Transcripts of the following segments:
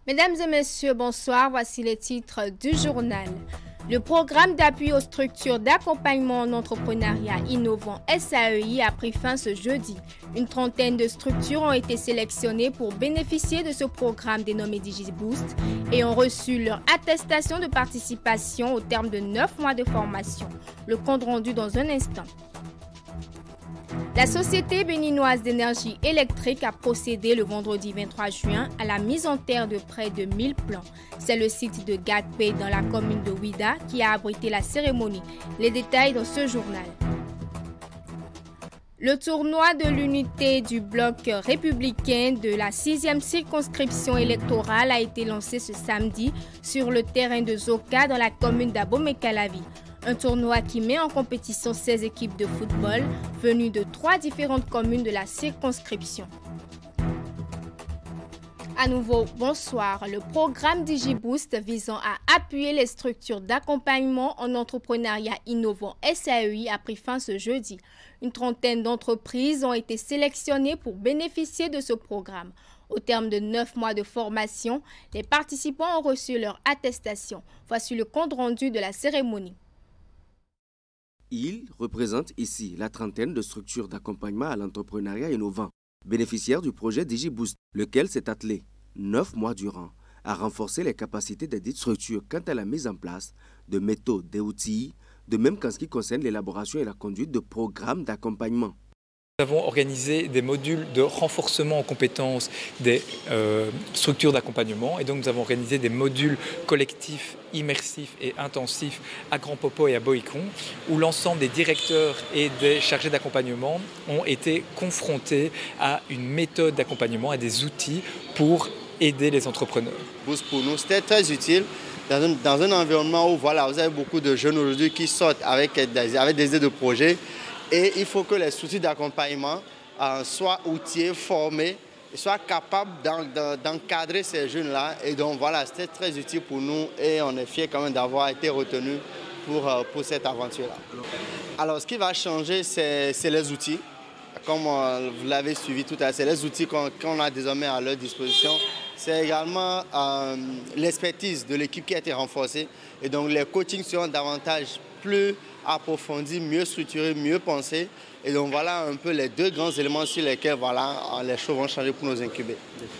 Mesdames et messieurs, bonsoir. Voici les titres du journal. Le programme d'appui aux structures d'accompagnement en entrepreneuriat innovant SAEI a pris fin ce jeudi. Une trentaine de structures ont été sélectionnées pour bénéficier de ce programme dénommé DigiBoost et ont reçu leur attestation de participation au terme de 9 mois de formation. Le compte rendu dans un instant. La Société béninoise d'énergie électrique a procédé le vendredi 23 juin à la mise en terre de près de 1000 plants. C'est le site de Gatpé dans la commune de Ouida qui a abrité la cérémonie. Les détails dans ce journal. Le tournoi de l'unité du bloc républicain de la 6e circonscription électorale a été lancé ce samedi sur le terrain de Zoka dans la commune d'Abomey-Calavi. Un tournoi qui met en compétition 16 équipes de football venues de 3 différentes communes de la circonscription. À nouveau, bonsoir. Le programme DigiBoost visant à appuyer les structures d'accompagnement en entrepreneuriat innovant SAEI a pris fin ce jeudi. Une trentaine d'entreprises ont été sélectionnées pour bénéficier de ce programme. Au terme de 9 mois de formation, les participants ont reçu leur attestation. Voici le compte rendu de la cérémonie. Il représente ici la trentaine de structures d'accompagnement à l'entrepreneuriat innovant, bénéficiaires du projet DigiBoost, lequel s'est attelé 9 mois durant à renforcer les capacités des dites structures quant à la mise en place de méthodes et outils, de même qu'en ce qui concerne l'élaboration et la conduite de programmes d'accompagnement. Nous avons organisé des modules de renforcement en compétences des structures d'accompagnement et donc nous avons organisé des modules collectifs, immersifs et intensifs à Grand Popo et à Boïcon où l'ensemble des directeurs et des chargés d'accompagnement ont été confrontés à une méthode d'accompagnement, à des outils pour aider les entrepreneurs. Pour nous, c'était très utile dans un environnement où voilà, vous avez beaucoup de jeunes aujourd'hui qui sortent avec des idées de projet. Et il faut que les structures d'accompagnement soient outillés, formés, et soient capables d'encadrer ces jeunes-là. Et donc voilà, c'était très utile pour nous et on est fiers quand même d'avoir été retenus pour cette aventure-là. Alors ce qui va changer, c'est les outils. Comme vous l'avez suivi tout à l'heure, c'est les outils qu'on a désormais à leur disposition. C'est également l'expertise de l'équipe qui a été renforcée. Et donc les coachings seront davantage plus approfondis, mieux structurés, mieux pensés. Et donc voilà un peu les deux grands éléments sur lesquels voilà, les choses vont changer pour nous incuber.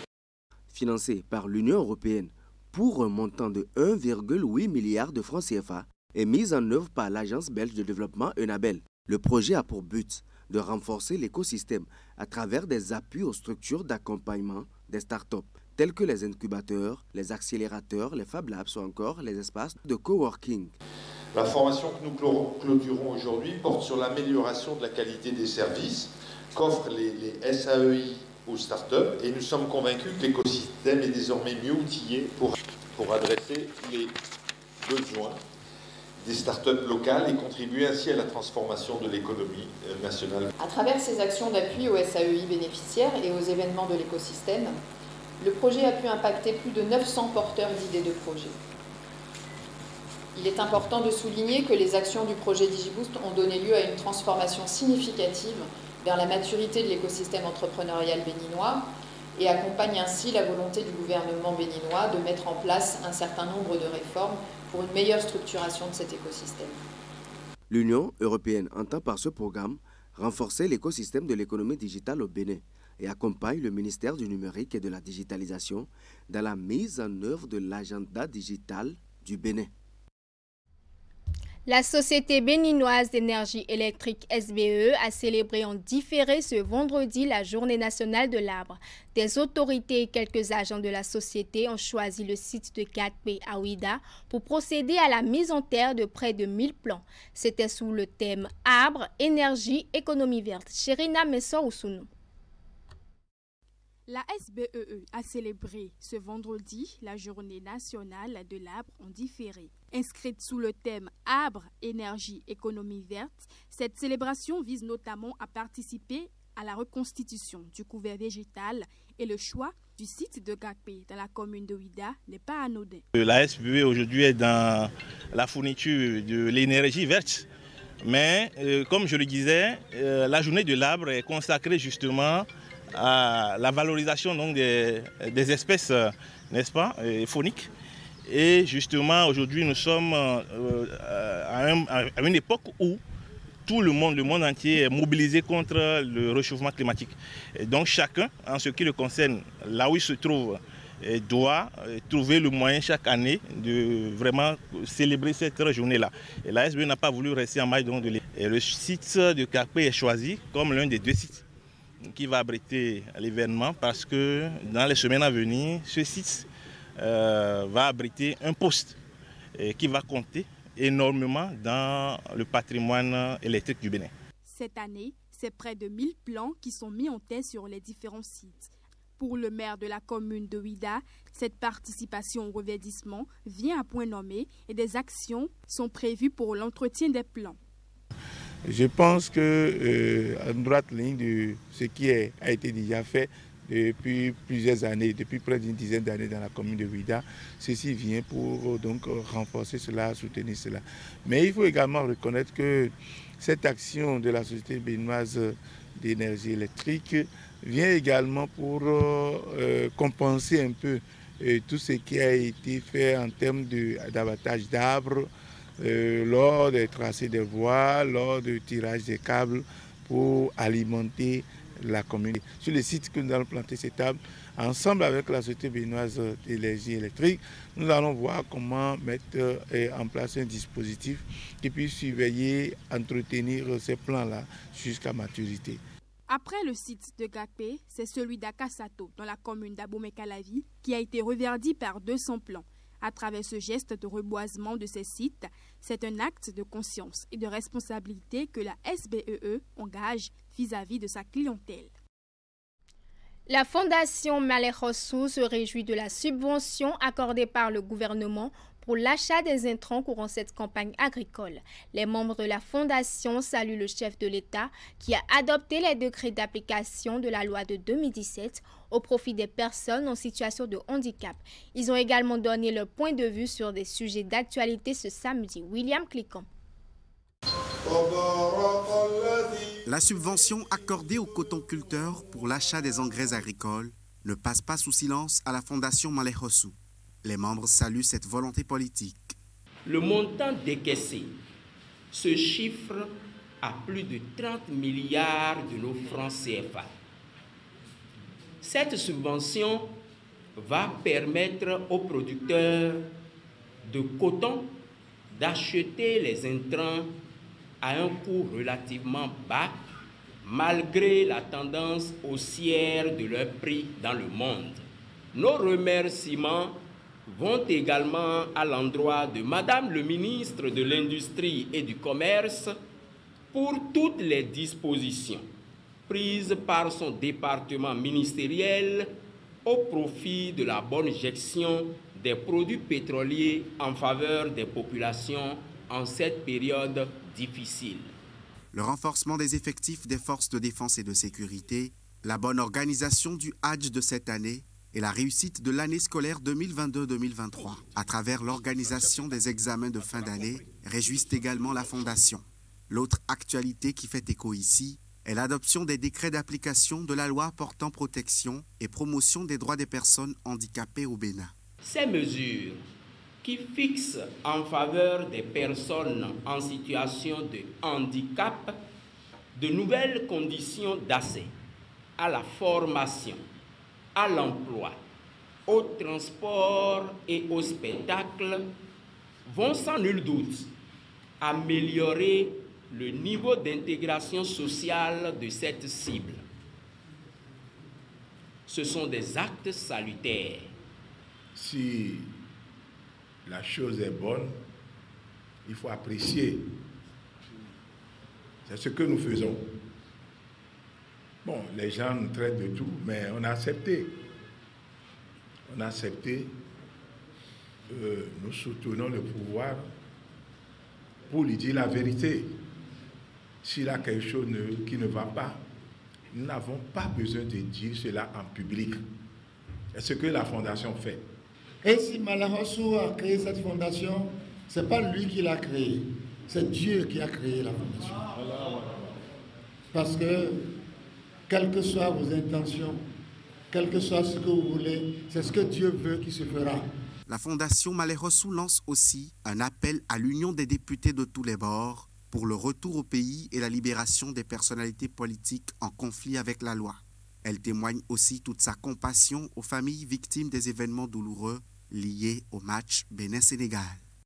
Financé par l'Union européenne pour un montant de 1,8 milliard de francs CFA et mis en œuvre par l'Agence belge de développement ENABEL. Le projet a pour but de renforcer l'écosystème à travers des appuis aux structures d'accompagnement des startups, tels que les incubateurs, les accélérateurs, les Fab Labs ou encore les espaces de coworking. La formation que nous clôturons aujourd'hui porte sur l'amélioration de la qualité des services qu'offrent les SAEI aux startups et nous sommes convaincus que l'écosystème est désormais mieux outillé pour adresser les besoins des startups locales et contribuer ainsi à la transformation de l'économie nationale. À travers ces actions d'appui aux SAEI bénéficiaires et aux événements de l'écosystème, le projet a pu impacter plus de 900 porteurs d'idées de projet. Il est important de souligner que les actions du projet DigiBoost ont donné lieu à une transformation significative vers la maturité de l'écosystème entrepreneurial béninois et accompagnent ainsi la volonté du gouvernement béninois de mettre en place un certain nombre de réformes pour une meilleure structuration de cet écosystème. L'Union européenne entend par ce programme renforcer l'écosystème de l'économie digitale au Bénin et accompagne le ministère du numérique et de la digitalisation dans la mise en œuvre de l'agenda digital du Bénin. La Société béninoise d'énergie électrique SBE a célébré en différé ce vendredi la Journée nationale de l'arbre. Des autorités et quelques agents de la société ont choisi le site de Gatpé à Ouida pour procéder à la mise en terre de près de 1000 plants. C'était sous le thème Arbre, énergie, économie verte. Chérina Messor-Oussounou. La SBEE a célébré ce vendredi la Journée nationale de l'arbre en différé. Inscrite sous le thème Arbre, énergie, économie verte, cette célébration vise notamment à participer à la reconstitution du couvert végétal et le choix du site de Gatpé dans la commune de Ouida n'est pas anodin. La SBEE aujourd'hui est dans la fourniture de l'énergie verte, mais comme je le disais, la journée de l'arbre est consacrée justement à la valorisation donc, des espèces n'est-ce pas, phonique. Et justement, aujourd'hui, nous sommes à une époque où tout le monde entier est mobilisé contre le réchauffement climatique. Et donc chacun, en ce qui le concerne, là où il se trouve, doit trouver le moyen chaque année de vraiment célébrer cette journée-là. Et la SBE n'a pas voulu rester en maille de l'île. Et le site de Kakpé est choisi comme l'un des 2 sites qui va abriter l'événement parce que dans les semaines à venir, ce site va abriter un poste qui va compter énormément dans le patrimoine électrique du Bénin. Cette année, c'est près de 1000 plans qui sont mis en tête sur les différents sites. Pour le maire de la commune de Ouidah, cette participation au reverdissement vient à point nommé et des actions sont prévues pour l'entretien des plans. Je pense qu'en droite ligne de ce qui a été déjà fait depuis plusieurs années, depuis près d'une dizaine d'années dans la commune de Ouidah, ceci vient pour donc renforcer cela, soutenir cela. Mais il faut également reconnaître que cette action de la société béninoise d'énergie électrique vient également pour compenser un peu tout ce qui a été fait en termes d'abattage d'arbres, lors des tracés des voies, lors du tirage des câbles pour alimenter la commune. Sur les sites que nous allons planter ces tables, ensemble avec la société béninoise d'énergie électrique, nous allons voir comment mettre en place un dispositif qui puisse surveiller, entretenir ces plans-là jusqu'à maturité. Après le site de Kakpé, c'est celui d'Akasato, dans la commune d'Abomey-Calavi, qui a été reverdi par 200 plans. À travers ce geste de reboisement de ces sites, c'est un acte de conscience et de responsabilité que la SBEE engage vis-à-vis de sa clientèle. La Fondation Malais Hossou se réjouit de la subvention accordée par le gouvernement pour l'achat des intrants courant cette campagne agricole. Les membres de la Fondation saluent le chef de l'État qui a adopté les décrets d'application de la loi de 2017 au profit des personnes en situation de handicap. Ils ont également donné leur point de vue sur des sujets d'actualité ce samedi. William Cliquant. La subvention accordée aux cotonculteurs pour l'achat des engrais agricoles ne passe pas sous silence à la Fondation Malais Hossou. Les membres saluent cette volonté politique. Le montant décaissé se chiffre à plus de 30 milliards de nos francs CFA. Cette subvention va permettre aux producteurs de coton d'acheter les intrants à un coût relativement bas, malgré la tendance haussière de leur prix dans le monde. Nos remerciements vont également à l'endroit de Madame le ministre de l'Industrie et du Commerce pour toutes les dispositions prises par son département ministériel au profit de la bonne gestion des produits pétroliers en faveur des populations en cette période difficile. Le renforcement des effectifs des forces de défense et de sécurité, la bonne organisation du Hadj de cette année et la réussite de l'année scolaire 2022-2023 à travers l'organisation des examens de fin d'année réjouissent également la Fondation. L'autre actualité qui fait écho ici est l'adoption des décrets d'application de la loi portant protection et promotion des droits des personnes handicapées au Bénin. Ces mesures qui fixent en faveur des personnes en situation de handicap de nouvelles conditions d'accès à la formation, à l'emploi, au transport et au spectacle vont sans nul doute améliorer le niveau d'intégration sociale de cette cible. Ce sont des actes salutaires. Si la chose est bonne, il faut apprécier. C'est ce que nous faisons. Bon, les gens nous traitent de tout, mais on a accepté. On a accepté. Nous soutenons le pouvoir pour lui dire la vérité. S'il a quelque chose qui ne va pas, nous n'avons pas besoin de dire cela en public. C'est ce que la Fondation fait. Et si Malais Hossou a créé cette fondation, ce n'est pas lui qui l'a créée, c'est Dieu qui a créé la fondation. Parce que, quelles que soient vos intentions, quel que soit ce que vous voulez, c'est ce que Dieu veut qui se fera. La Fondation Malherossou lance aussi un appel à l'union des députés de tous les bords pour le retour au pays et la libération des personnalités politiques en conflit avec la loi. Elle témoigne aussi toute sa compassion aux familles victimes des événements douloureux liés au match Bénin-Sénégal.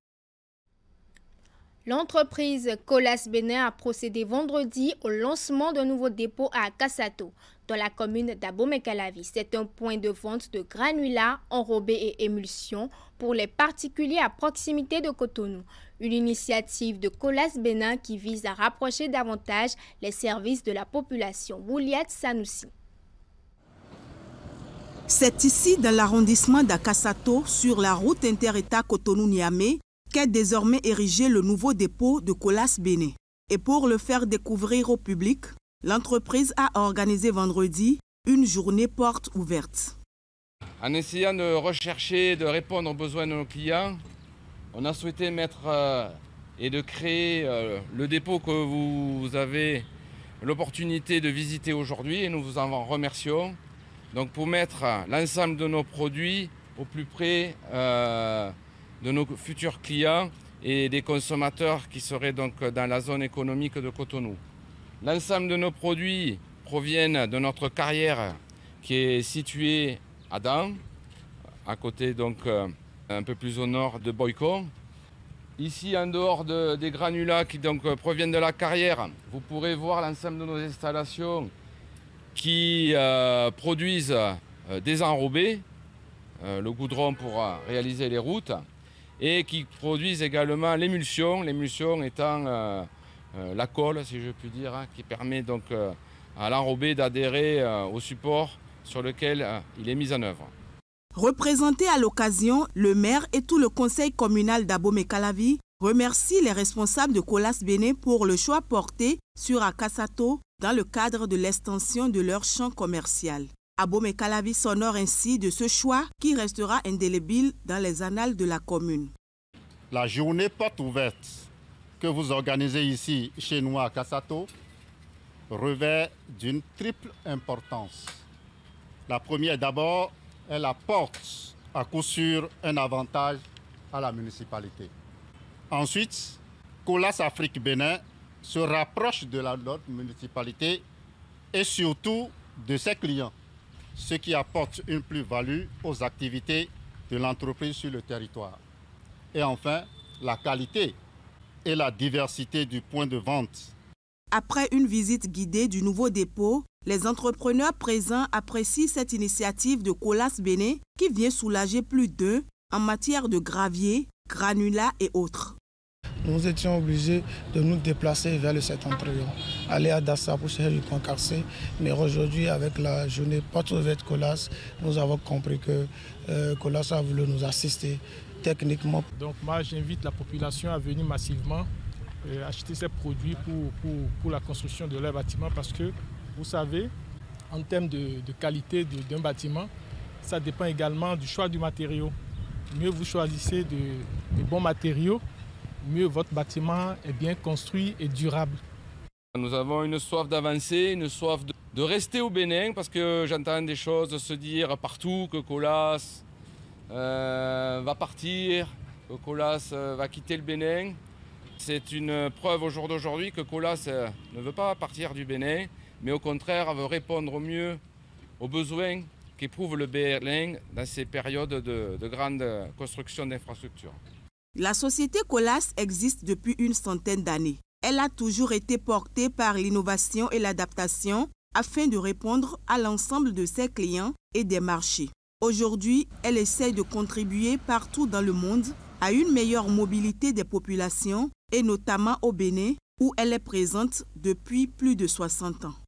L'entreprise Colas Bénin a procédé vendredi au lancement d'un nouveau dépôt à Kassato, dans la commune d'Abomey-Calavi. C'est un point de vente de granulats, enrobés et émulsions pour les particuliers à proximité de Cotonou. Une initiative de Colas Bénin qui vise à rapprocher davantage les services de la population. Wouliat Sanoussi. C'est ici, dans l'arrondissement d'Akassato, sur la route inter-État Cotonou-Niamey, qu'est désormais érigé le nouveau dépôt de Colas Bénin. Et pour le faire découvrir au public, l'entreprise a organisé vendredi une journée porte ouverte. En essayant de rechercher, de répondre aux besoins de nos clients, on a souhaité mettre et de créer le dépôt que vous avez l'opportunité de visiter aujourd'hui et nous vous en remercions. Donc pour mettre l'ensemble de nos produits au plus près de nos futurs clients et des consommateurs qui seraient donc dans la zone économique de Cotonou. L'ensemble de nos produits proviennent de notre carrière qui est située à Dan, à côté donc un peu plus au nord de Boyko. Ici, en dehors des granulats qui donc proviennent de la carrière, vous pourrez voir l'ensemble de nos installations qui produisent des enrobés, le goudron pour réaliser les routes, et qui produisent également l'émulsion, l'émulsion étant la colle, si je puis dire, qui permet donc à l'enrobé d'adhérer au support sur lequel il est mis en œuvre. Représenté à l'occasion, le maire et tout le conseil communal d'Abomey-Calavi remercient les responsables de Colas Bénin pour le choix porté sur Akassato dans le cadre de l'extension de leur champ commercial. Abomey-Calavi s'honore ainsi de ce choix qui restera indélébile dans les annales de la commune. La journée porte ouverte que vous organisez ici chez nous à Kassato revêt d'une triple importance. La première d'abord, elle apporte à coup sûr un avantage à la municipalité. Ensuite, Colas Afrique Bénin se rapproche de notre municipalité et surtout de ses clients, ce qui apporte une plus-value aux activités de l'entreprise sur le territoire. Et enfin, la qualité et la diversité du point de vente. Après une visite guidée du nouveau dépôt, les entrepreneurs présents apprécient cette initiative de Colas Bénin qui vient soulager plus d'eux en matière de gravier, granulats et autres. Nous étions obligés de nous déplacer vers le septentrion, aller à Dassa pour chercher du coin carcé. Mais aujourd'hui, avec la journée porte ouverte Colas, nous avons compris que Colas a voulu nous assister techniquement. Donc moi, j'invite la population à venir massivement acheter ces produits pour la construction de leur bâtiment parce que, vous savez, en termes de qualité d'un bâtiment, ça dépend également du choix du matériau. Mieux vous choisissez de bons matériaux, mieux votre bâtiment est bien construit et durable. Nous avons une soif d'avancer, une soif de rester au Bénin parce que j'entends des choses se dire partout que Colas va partir, que Colas va quitter le Bénin. C'est une preuve au jour d'aujourd'hui que Colas ne veut pas partir du Bénin, mais au contraire veut répondre au mieux aux besoins qu'éprouve le Bénin dans ces périodes de grande construction d'infrastructures. La société Colas existe depuis une centaine d'années. Elle a toujours été portée par l'innovation et l'adaptation afin de répondre à l'ensemble de ses clients et des marchés. Aujourd'hui, elle essaie de contribuer partout dans le monde à une meilleure mobilité des populations et notamment au Bénin où elle est présente depuis plus de 60 ans.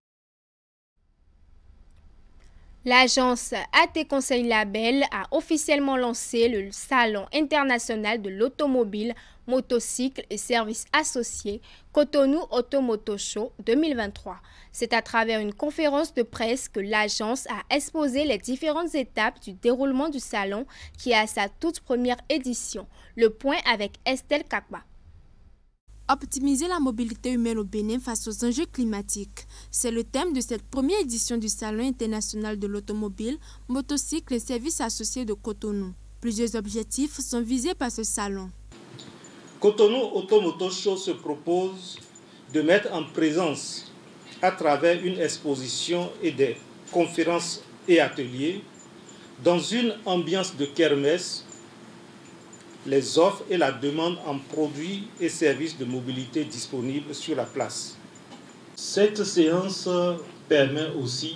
L'agence AT Conseil Label a officiellement lancé le Salon international de l'automobile, motocycle et services associés Cotonou Automoto Show 2023. C'est à travers une conférence de presse que l'agence a exposé les différentes étapes du déroulement du salon qui est à sa toute première édition. Le point avec Estelle Kakba. Optimiser la mobilité humaine au Bénin face aux enjeux climatiques. C'est le thème de cette première édition du Salon international de l'automobile, motocycle et services associés de Cotonou. Plusieurs objectifs sont visés par ce salon. Cotonou Automoto Show se propose de mettre en présence, à travers une exposition et des conférences et ateliers, dans une ambiance de kermesse, les offres et la demande en produits et services de mobilité disponibles sur la place. Cette séance permet aussi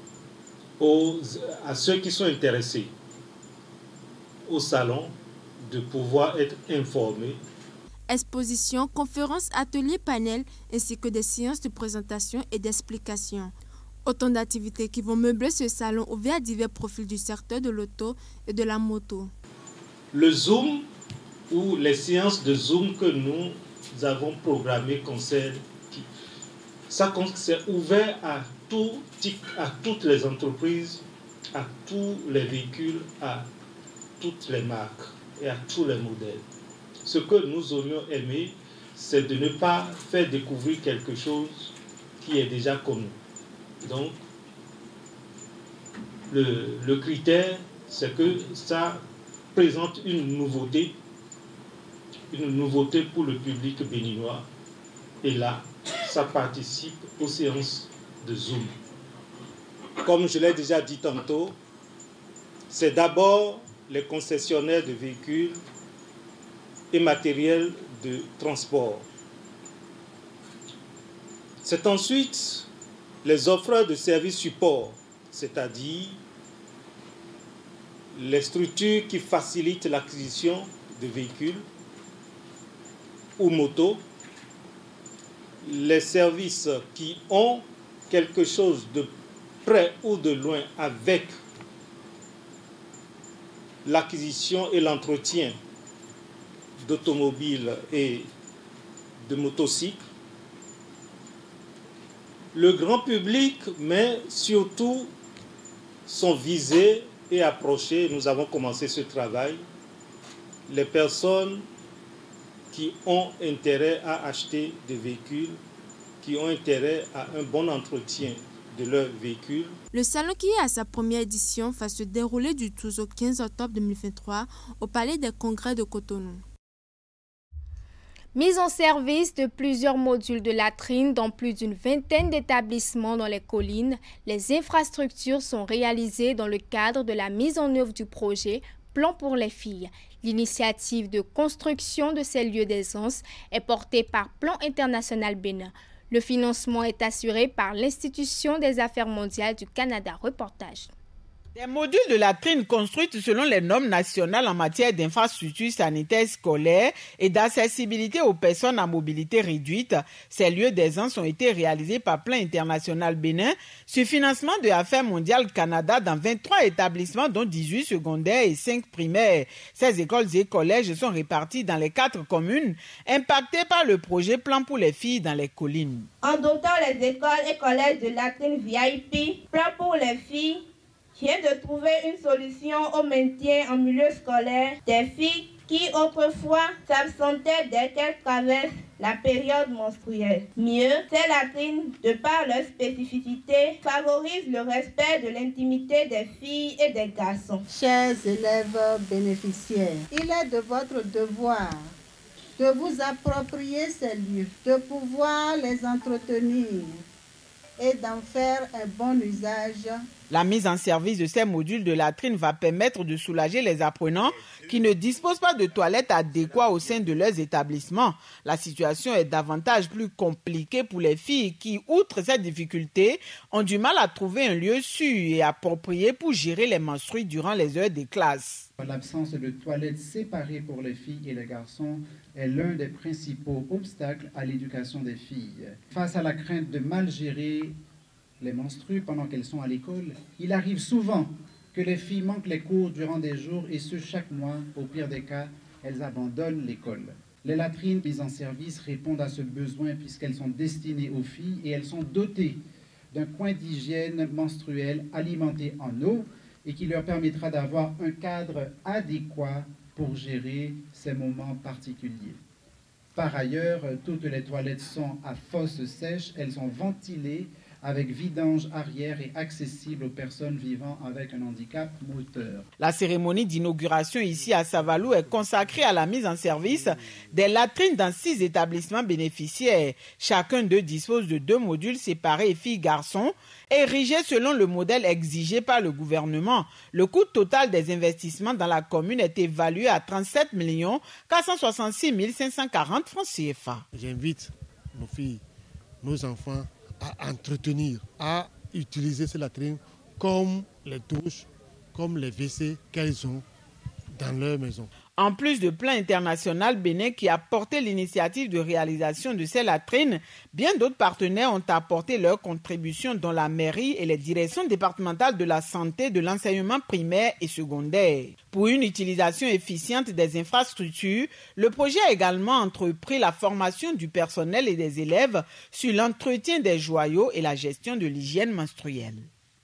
à ceux qui sont intéressés au salon de pouvoir être informés. Expositions, conférences, ateliers, panels, ainsi que des séances de présentation et d'explication. Autant d'activités qui vont meubler ce salon ouvert à divers profils du secteur de l'auto et de la moto. Le Zoom ou les séances de Zoom que nous avons programmées c'est ouvert à toutes les entreprises, à tous les véhicules, à toutes les marques et à tous les modèles. Ce que nous aurions aimé, c'est de ne pas faire découvrir quelque chose qui est déjà connu. Donc, le critère, c'est que ça présente une nouveauté pour le public béninois. Et là, ça participe aux séances de Zoom. Comme je l'ai déjà dit tantôt, c'est d'abord les concessionnaires de véhicules et matériel de transport. C'est ensuite les offreurs de services support, c'est-à-dire les structures qui facilitent l'acquisition de véhicules ou motos, les services qui ont quelque chose de près ou de loin avec l'acquisition et l'entretien d'automobiles et de motocycles, le grand public, mais surtout sont visés et approchés, nous avons commencé ce travail, les personnes qui ont intérêt à acheter des véhicules, qui ont intérêt à un bon entretien de leurs véhicules. Le salon qui est à sa première édition va se dérouler du 12 au 15 octobre 2023 au Palais des Congrès de Cotonou. Mise en service de plusieurs modules de latrines dans plus d'une vingtaine d'établissements dans les collines, les infrastructures sont réalisées dans le cadre de la mise en œuvre du projet Plan pour les filles. L'initiative de construction de ces lieux d'aisance est portée par Plan International Bénin. Le financement est assuré par l'Institution des Affaires mondiales du Canada. Reportage. Des modules de latrines construites selon les normes nationales en matière d'infrastructures sanitaires scolaires et d'accessibilité aux personnes à mobilité réduite, ces lieux d'aisance ont été réalisés par Plan International Bénin sur financement de Affaires mondiales Canada dans 23 établissements dont 18 secondaires et 5 primaires. Ces écoles et collèges sont répartis dans les 4 communes impactées par le projet Plan pour les filles dans les collines. En dotant les écoles et collèges de latrines VIP, Plan pour les filles vient de trouver une solution au maintien en milieu scolaire des filles qui autrefois s'absentaient dès qu'elles traversent la période menstruelle. Mieux, ces latrines, de par leur spécificité, favorisent le respect de l'intimité des filles et des garçons. Chers élèves bénéficiaires, il est de votre devoir de vous approprier ces lieux, de pouvoir les entretenir et d'en faire un bon usage. La mise en service de ces modules de latrines va permettre de soulager les apprenants qui ne disposent pas de toilettes adéquates au sein de leurs établissements. La situation est davantage plus compliquée pour les filles qui, outre ces difficultés, ont du mal à trouver un lieu sûr et approprié pour gérer les menstrues durant les heures des classes. L'absence de toilettes séparées pour les filles et les garçons est l'un des principaux obstacles à l'éducation des filles. Face à la crainte de mal gérer les menstrues pendant qu'elles sont à l'école, il arrive souvent que les filles manquent les cours durant des jours et ce chaque mois. Au pire des cas, elles abandonnent l'école. Les latrines mises en service répondent à ce besoin puisqu'elles sont destinées aux filles et elles sont dotées d'un coin d'hygiène menstruelle alimenté en eau et qui leur permettra d'avoir un cadre adéquat pour gérer ces moments particuliers. Par ailleurs, toutes les toilettes sont à fosse sèche, elles sont ventilées avec vidange arrière et accessibles aux personnes vivant avec un handicap moteur. La cérémonie d'inauguration ici à Savalou est consacrée à la mise en service des latrines dans 6 établissements bénéficiaires. Chacun d'eux dispose de 2 modules séparés filles-garçons, érigés selon le modèle exigé par le gouvernement. Le coût total des investissements dans la commune est évalué à 37 466 540 francs CFA. J'invite nos filles, nos enfants à entretenir, à utiliser ces latrines comme les douches, comme les WC qu'elles ont dans leur maison. En plus de Plan International Bénin qui a porté l'initiative de réalisation de ces latrines, bien d'autres partenaires ont apporté leur contribution, dont la mairie et les directions départementales de la santé, de l'enseignement primaire et secondaire. Pour une utilisation efficiente des infrastructures, le projet a également entrepris la formation du personnel et des élèves sur l'entretien des joyaux et la gestion de l'hygiène menstruelle.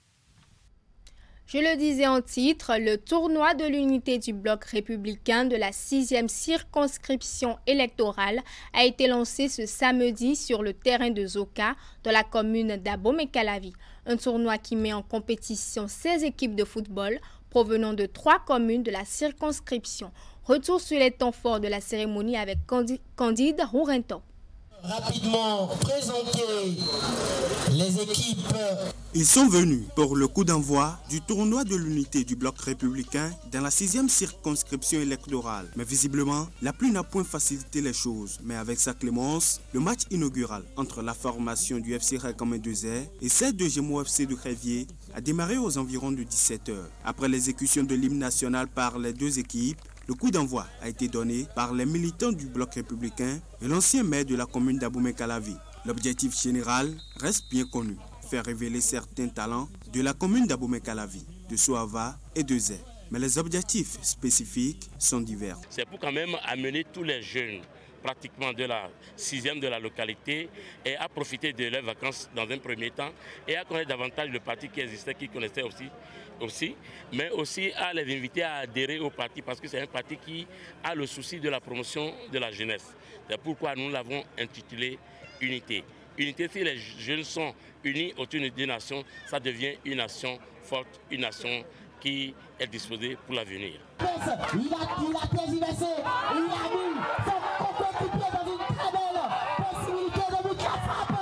Je le disais en titre, le tournoi de l'unité du bloc républicain de la 6e circonscription électorale a été lancé ce samedi sur le terrain de Zoka, dans la commune d'Abomey-Calavi. Un tournoi qui met en compétition 16 équipes de football provenant de 3 communes de la circonscription. Retour sur les temps forts de la cérémonie avec Candide Rourenton. Rapidement présenter les équipes. Ils sont venus pour le coup d'envoi du tournoi de l'unité du bloc républicain dans la 6e circonscription électorale. Mais visiblement, la pluie n'a point facilité les choses. Mais avec sa clémence, le match inaugural entre la formation du FC Récamé 2R et celle de Gémeaux FC de Crévier a démarré aux environs de 17h. Après l'exécution de l'hymne national par les 2 équipes, le coup d'envoi a été donné par les militants du bloc républicain et l'ancien maire de la commune d'Abomey-Calavi. L'objectif général reste bien connu, faire révéler certains talents de la commune d'Abomey-Calavi, de Soava et de Zé. Mais les objectifs spécifiques sont divers. C'est pour quand même amener tous les jeunes pratiquement de la 6e de la localité et à profiter de leurs vacances dans un premier temps et à connaître davantage le parti qui existait, qui connaissait aussi, mais aussi à les inviter à adhérer au parti parce que c'est un parti qui a le souci de la promotion de la jeunesse. C'est pourquoi nous l'avons intitulé Unité. Unité, si les jeunes sont unis autour d'une nation, ça devient une nation forte, une nation qui est disposée pour l'avenir. Il a tergiversé, il a mis son coéquipier dans une très belle possibilité de but la frappe.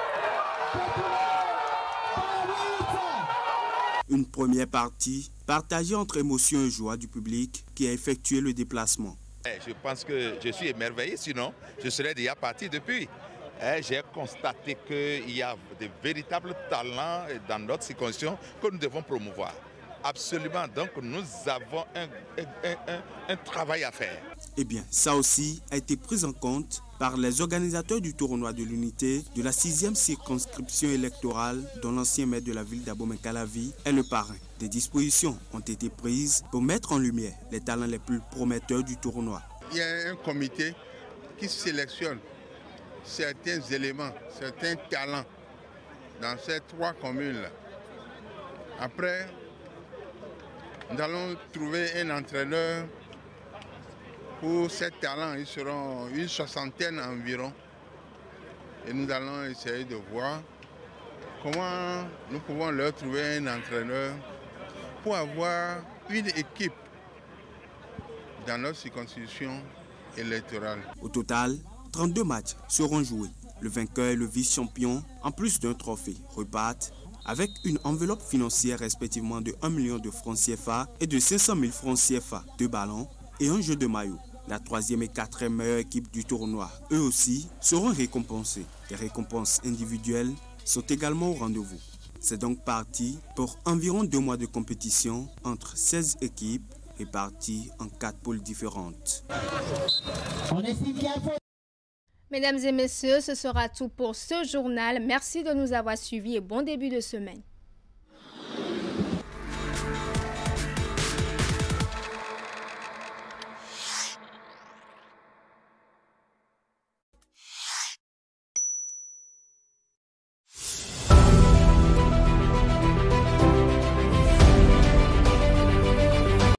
Une première partie partagée entre émotion et joie du public qui a effectué le déplacement. Je pense que je suis émerveillé, sinon je serais déjà parti depuis. J'ai constaté qu'il y a de véritables talents dans notre circonscription que nous devons promouvoir. Absolument, donc nous avons un travail à faire. Eh bien, ça aussi a été pris en compte par les organisateurs du tournoi de l'unité de la 6e circonscription électorale dont l'ancien maire de la ville d'Abomey-Calavi est le parrain. Des dispositions ont été prises pour mettre en lumière les talents les plus prometteurs du tournoi. Il y a un comité qui sélectionne certains éléments, certains talents dans ces 3 communes-là. Après, nous allons trouver un entraîneur pour ces talents. Ils seront une 60aine environ. Et nous allons essayer de voir comment nous pouvons leur trouver un entraîneur pour avoir une équipe dans notre circonscription électorale. Au total, 32 matchs seront joués. Le vainqueur et le vice-champion, en plus d'un trophée, repartent avec une enveloppe financière respectivement de 1 million de francs CFA et de 500 000 francs CFA, 2 ballons et un jeu de maillot. La 3e et 4e meilleure équipe du tournoi, eux aussi, seront récompensés. Les récompenses individuelles sont également au rendez-vous. C'est donc parti pour environ 2 mois de compétition entre 16 équipes réparties en 4 poules différentes. Mesdames et messieurs, ce sera tout pour ce journal. Merci de nous avoir suivis et bon début de semaine.